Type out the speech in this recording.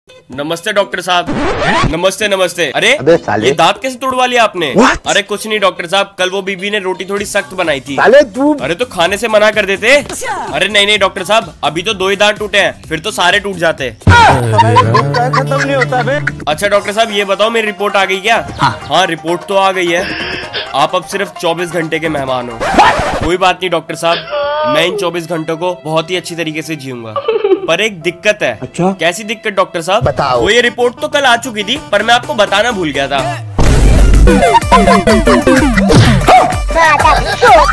नमस्ते डॉक्टर साहब। नमस्ते नमस्ते। अरे ये दांत कैसे तोड़वा लिया आपने? अरे कुछ नहीं डॉक्टर साहब, कल वो बीबी ने रोटी थोड़ी सख्त बनाई थी। अरे तो खाने से मना कर देते। अरे नहीं डॉक्टर साहब, अभी तो 2 ही दांत टूटे हैं, फिर तो सारे टूट जाते। खत्म नहीं होता बे। अच्छा डॉक्टर साहब ये बताओ, मेरी रिपोर्ट आ गई क्या? हाँ रिपोर्ट तो आ गई है। आप अब सिर्फ 24 घंटे के मेहमान हो। कोई बात नहीं डॉक्टर साहब, मैं इन 24 घंटों को बहुत ही अच्छी तरीके से जीऊंगा। पर एक दिक्कत है। अच्छा? कैसी दिक्कत डॉक्टर साहब? बताओ। वो ये रिपोर्ट तो कल आ चुकी थी, पर मैं आपको बताना भूल गया था।